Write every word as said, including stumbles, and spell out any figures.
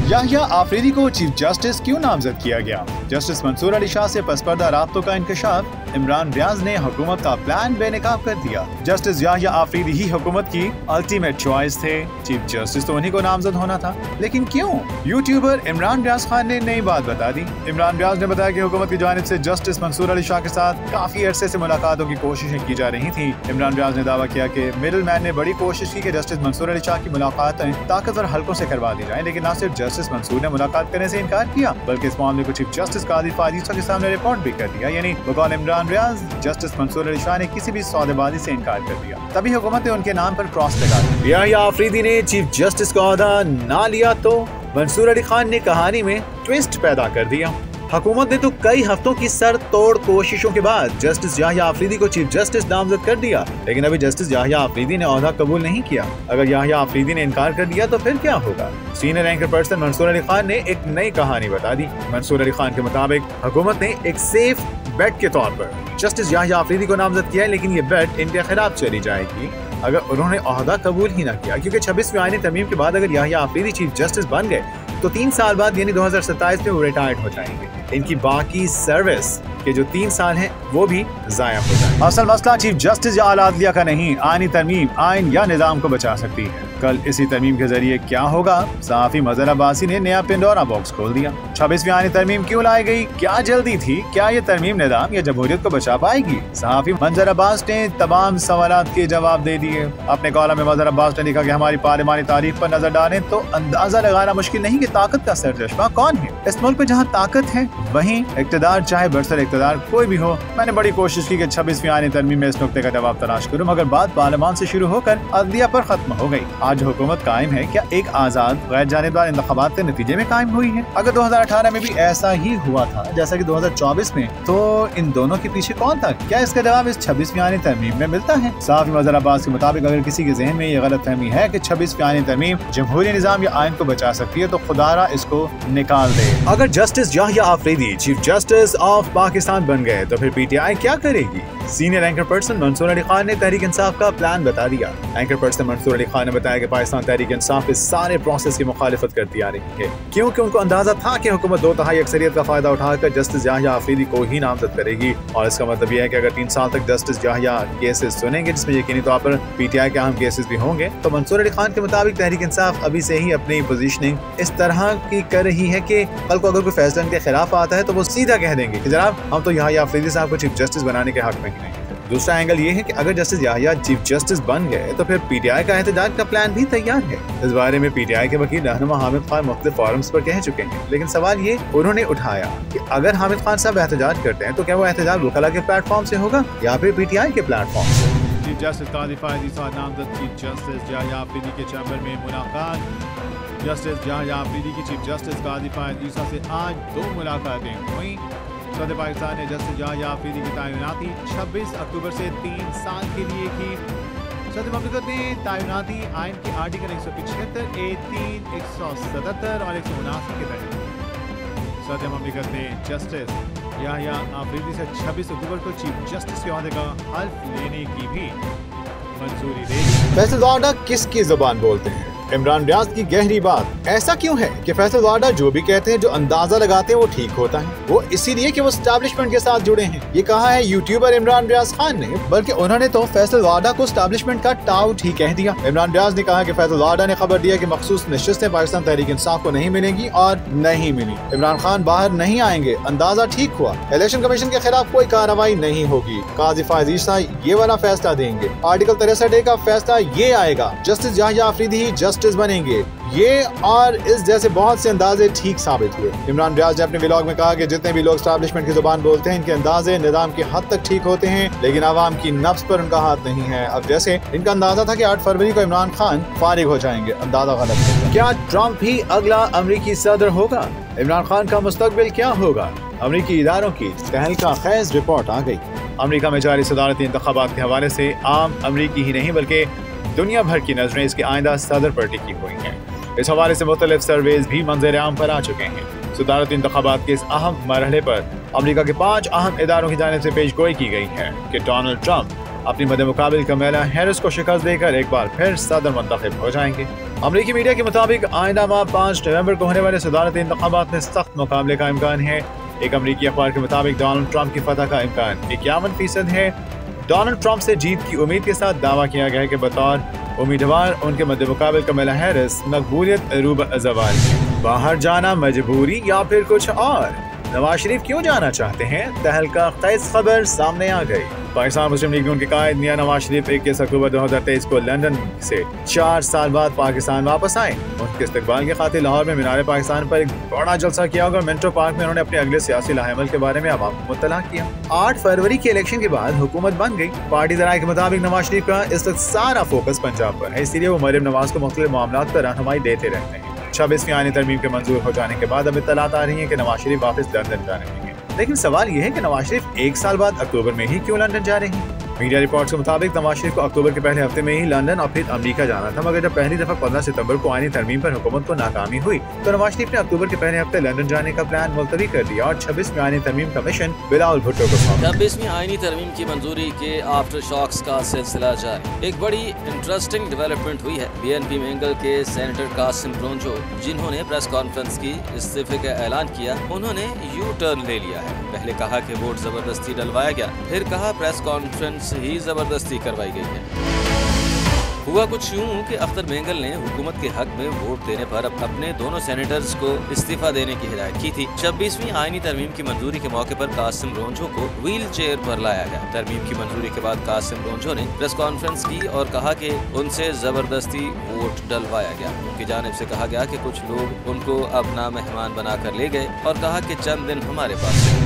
याहिया आफरीदी को chief justice क्यों नामजद किया गया? जस्टिस मंसूर अली शाह से पसपर्दा राब्तों का इंकशाफ, इमरान रियाज ने हुकूमत का प्लान बेनकाब कर दिया। जस्टिस याहिया आफरीदी ही हुकूमत की अल्टीमेट चॉइस थे, चीफ जस्टिस तो उन्हीं को नामजद होना था, लेकिन क्यों? यूट्यूबर इमरान रियाज खान ने नई बात बता दी। इमरान रियाज ने बताया कि हुकूमत की जानिब से जस्टिस मंसूर अली शाह के साथ काफी अरसे से मुलाकातों की कोशिशें की जा रही थी। इमरान रियाज ने दावा किया कि मिडिल मैन ने बड़ी कोशिश की कि जस्टिस मंसूर अली शाह की मुलाकातें ताकतवर हल्कों से करवा दी जाए, लेकिन न सिर्फ जस्टिस मंसूर ने मुलाकात करने से इनकार किया, बल्कि इस मामले को चीफ जस्टिस काजी फायद ईसा के सामने रिपोर्ट भी कर दिया। यानी बकौल इमरान रियाज, जस्टिस मंसूर अली शाह ने किसी भी सौदेबाजी से इनकार कर दिया। तभी हुकूमत ने उनके नाम पर क्रॉस लगा दिया। याहिया आफरीदी ने चीफ जस्टिस का ओहदा ना लिया तो मंसूर अली खान ने कहानी में ट्विस्ट पैदा कर दिया। हुकूमत ने तो कई हफ्तों की सर तोड़ कोशिशों के बाद जस्टिस याहिया आफरीदी को चीफ जस्टिस नामजद कर दिया, लेकिन अभी जस्टिस याहिया आफरीदी ने ओहदा कबूल नहीं किया। अगर याहिया आफरीदी ने इनकार कर दिया तो फिर क्या होगा? Senior anchor person Mansoor Ali Khan ने एक नई कहानी बता दी। मंसूर अली खान के मुताबिक हुकूमत ने एक सेफ बेट के तौर पर जस्टिस याहिया आफरीदी को नामजद किया है, लेकिन ये बेट इनके खिलाफ चली जाएगी अगर उन्होंने ओहदा कबूल ही ना किया, क्योंकि छब्बीसवीं आईनी तरमीम के बाद अगर याहिया आफरीदी चीफ जस्टिस बन गए तो तीन साल बाद यानी दो हजार सत्ताईस में वो रिटायर्ड हो जाएंगे। इनकी बाकी सर्विस के जो तीन साल हैं वो भी जाया हो जाए। असल मसला चीफ जस्टिस या आला अदलिया का नहीं, आईनी तरमीम आइन या निजाम को बचा सकती है। कल इसी तरमीम के जरिए क्या होगा? सहाफी मजहर अब्बासी ने नया पेंडोरा बॉक्स खोल दिया। छब्बीसवीं आईनी तरमीम क्यों लाई गई? क्या जल्दी थी? क्या ये तरमीम निजाम या जमहूरियत को बचा पाएगी? सहाफी मंजर अब्बास ने तमाम सवालात के जवाब दे दिए। अपने कॉलम में मंजर अब्बास ने लिखा कि हमारी पार्लिमानी तारीख पर नजर डालें तो अंदाजा लगाना मुश्किल नहीं कि ताकत का सरचश्मा कौन है। इस मुल्क में जहाँ ताकत है वहीं इक्तदार, चाहे बरसर इक्तदार कोई भी हो। मैंने बड़ी कोशिश की कि छब्बीसवीं आईनी तरमीम में इस नुक्ते का जवाब तलाश करूं, मगर बात पार्लियामान से शुरू होकर अदलिया पर खत्म हो गई। आज हुकूमत कायम है, क्या एक आजाद गैर जानिबदार इंतखाबात के नतीजे में कायम हुई है? अगर दो हजार अठारह में भी ऐसा ही हुआ था जैसा कि दो हजार चौबीस में, तो इन दोनों के पीछे कौन था? क्या इसका जवाब इस छब्बीसवीं आईनी तरमीम में मिलता है? साफ मजहर अब्बास के मुताबिक अगर किसी के जहन में ये गलत फहमी है कि छब्बीसवीं आईनी तरमीम जमहूरी निजाम या आइन को बचा सकती है तो खुदारा इसको निकाल दे। अगर justice Yahya Afridi chief justice of Pakistan बन गए तो फिर पीटीआई क्या करेगी? Senior anchor person Mansoor Ali Khan ने तहरीक इंसाफ का प्लान बता दिया। एंकर पर्सन मंसूर अली खान ने बताया कि पाकिस्तान तहरीक इंसाफ इस सारे प्रोसेस की मुखालिफत करती आ रही है, क्योंकि उनको अंदाजा था कि हुकूमत दो तिहाई अक्सरियत का फायदा उठाकर जस्टिस याहिया आफरीदी को ही नामजद करेगी। और इसका मतलब यह है कि अगर तीन साल तक जस्टिस याहिया केसेस सुनेंगे, जिसमें यकीनी तौर पर पीटीआई के अहम केसेस भी होंगे, तो मंसूर अली खान के मुताबिक तहरीक इंसाफ अभी से ही अपनी पोजीशनिंग इस तरह की कर रही है कि कल को अगर कोई फैसला इनके खिलाफ आता है तो वो सीधा कह देंगे कि जनाब हम तो याहिया आफरीदी साहब को चीफ जस्टिस बनाने के हक में ही नहीं। दूसरा एंगल ये है कि अगर जस्टिस याहिया चीफ जस्टिस बन गए तो फिर पीटीआई का एहतजाज का प्लान भी तैयार है। इस बारे में पीटीआई के वकील रहनुमा हामिद खान मुख्तलिफ फोरम्स पर कह चुके हैं, लेकिन सवाल ये उन्होंने उठाया कि अगर हामिद खान साहब एहतजाज करते हैं तो क्या वो एहतजाज वकला के प्लेटफॉर्म से होगा या फिर पीटीआई के प्लेटफॉर्म से? चीफ जस्टिस काजी फायद ईसा नामजद चीफ जस्टिस याहिया आफरीदी के चैम्बर में मुलाकात। जस्टिस याहिया आफरीदी की चीफ जस्टिस काजी फायद ईसा से आज दो मुलाकातें हुई। सदर पाकिस्तान ने जस्टिस याहिया आफरीदी की तैनाती छब्बीस अक्टूबर से तीन साल के लिए की। सदर ममलिकत ने तैनाती आइन के आर्टिकल एक सौ पिछहत्तर ए तीन एक सौ सतहत्तर और एक सौ उनासी के तहत सदर ममलिकत ने जस्टिस याहिया आफरीदी से छब्बीस अक्टूबर को चीफ जस्टिस के ओहदे का हल्फ लेने की भी मंजूरी दे दी। फैसल वाडा किसकी जुबान बोलते हैं? इमरान रियाज की गहरी बात। ऐसा क्यों है कि फैसल वाडा जो भी कहते हैं, जो अंदाजा लगाते हैं वो ठीक होता है? वो इसीलिए कि वो एस्टैब्लिशमेंट के साथ जुड़े हैं। ये कहा है यूट्यूबर इमरान रियाज खान ने, बल्कि उन्होंने तो फैसल वाडा को एस्टैब्लिशमेंट का टाउट ही कह दिया। इमरान रियाज ने कहा कि फैसल वाडा ने खबर दिया कि मखसूस नशिस्तें पाकिस्तान तहरीक इंसाफ को नहीं मिलेंगी और नहीं मिली। इमरान खान बाहर नहीं आएंगे, अंदाजा ठीक हुआ। इलेक्शन कमीशन के खिलाफ कोई कार्रवाई नहीं होगी। काजी फायद ईसा ये वाला फैसला देंगे। आर्टिकल तिरसठ ए का फैसला ये आएगा। जस्टिस याहिया आफरीदी ही जस्टिस बनेंगे। ये और इस जैसे बहुत से अंदाजे ठीक साबित हुए। इमरान रियाज ने अपने व्लॉग में कहा कि जितने भी लोग एस्टैब्लिशमेंट की जुबान बोलते हैं, इनके अंदाजे निजाम की हद तक ठीक होते हैं, लेकिन आवाम की नफ्स पर उनका हाथ नहीं है। अब जैसे इनका अंदाजा था कि आठ फरवरी को इमरान खान फारिग हो जाएंगे, अंदाजा गलत है। क्या ट्रंप ही अगला अमरीकी सदर होगा? इमरान खान का मुस्तकबिल क्या होगा? अमरीकी इदारों की तहलका खेज रिपोर्ट आ गई। अमरीका में जारी सदारती इंतखाबात के हवाले से आम अमरीकी ही नहीं बल्कि दुनिया भर की नजरें इसके आइंदा सदर पर टिकी हुई हैं। इस हवाले से मुख्तलिफ सर्वेज भी मंजर आम पर आ चुके हैं। सदारती इंतखाबात के इस अहम मरहले पर अमरीका के पाँच अहम इदारों की जानिब से पेशगोई की गई है कि डोनाल्ड ट्रंप अपनी मद्दे मुकाबिल कमला हैरिस को शिकस्त देकर एक बार फिर सदर मुंतखब हो जाएंगे। अमरीकी मीडिया के मुताबिक आइंदा माह पाँच नवंबर को होने वाले सदारती इंतखाबात में सख्त मुकाबले का इम्कान है। एक अमरीकी अखबार के मुताबिक डोनाल्ड ट्रंप की फतह का इम्कान इक्यावन फीसद है। डोनाल्ड ट्रंप से जीत की उम्मीद के साथ दावा किया गया है कि बतौर उम्मीदवार उनके मद्दे मुकाबिल कमला हैरिस मकबूलियत अरूब ज़वाल है। बाहर जाना मजबूरी या फिर कुछ और? नवाज शरीफ क्यों जाना चाहते हैं? तहलका खेज खबर सामने आ गई। पाकिस्तान मुस्लिम लीग के कायद मियां नवाज शरीफ इक्कीस अक्टूबर दो हजार तेईस को लंदन से चार साल बाद पाकिस्तान वापस आए। उनके इस्तकबाल के खातिर लाहौर में मीनार पाकिस्तान पर एक बड़ा जलसा किया और मिंटो पार्क में उन्होंने अपने अगले सियासी लाहेमल के बारे में आवाम को मुत्तला किया। आठ फरवरी के इलेक्शन के बाद हुकूमत बन गई। पार्टी जराये के मुताबिक नवाज शरीफ का इस वक्त सारा फोकस पंजाब पर है, इसीलिए वो मरियम नवाज को मुख्तलिफ मामलात पर रहनुमाई देते रहते हैं। छब्बीसवीं आईनी तरमीम के मंजूर हो जाने के बाद अब इत्तलात आ रही है कि नवाज शरीफ वापस लंदन जा रहे हैं। लेकिन सवाल यह है कि नवाज शरीफ एक साल बाद अक्टूबर में ही क्यों लंदन जा रहे हैं? मीडिया रिपोर्ट्स के मुताबिक नवाज शरीफ को अक्टूबर के पहले हफ्ते में ही लंदन और फिर अमेरिका जाना था, मगर जब पहली दफा पंद्रह सितंबर को आईनी तरमीम पर हुकूमत को नाकामी हुई तो नवाज शरीफ ने अक्टूबर के पहले हफ्ते लंदन जाने का प्लान मुलतवी कर दिया और छब्बीसवीं आईनी तरमीम का मिशन बिलावल भुट्टो को सौंपा। छब्बीसवीं आईनी तरमीम की मंजूरी के आफ्टर शॉक्स का सिलसिला जारी। एक बड़ी इंटरेस्टिंग डेवलपमेंट हुई है। बीएनपी मेंगल के सेनेटर कासिम ब्रोंजो, जिन्होंने प्रेस कॉन्फ्रेंस की इस्तीफे का ऐलान किया, उन्होंने यू टर्न ले लिया है। पहले कहा कि वोट जबरदस्ती डलवाया गया, फिर कहा प्रेस कॉन्फ्रेंस ही जबरदस्ती करवाई गई है। हुआ कुछ यूं कि अख्तर मेंगल ने हुकूमत के हक में वोट देने पर अपने दोनों सेनेटर्स को इस्तीफा देने की हिदायत की थी। छब्बीसवीं आईनी तरमीम की मंजूरी के मौके पर कासिम ब्रोंजो को व्हील चेयर पर लाया गया। तरमीम की मंजूरी के बाद कासिम ब्रोंजो ने प्रेस कॉन्फ्रेंस की और कहा कि उनसे जबरदस्ती वोट डलवाया गया। उनकी जानिब से कहा गया कि कुछ लोग उनको अपना मेहमान बनाकर ले गए और कहा कि चंद दिन हमारे पास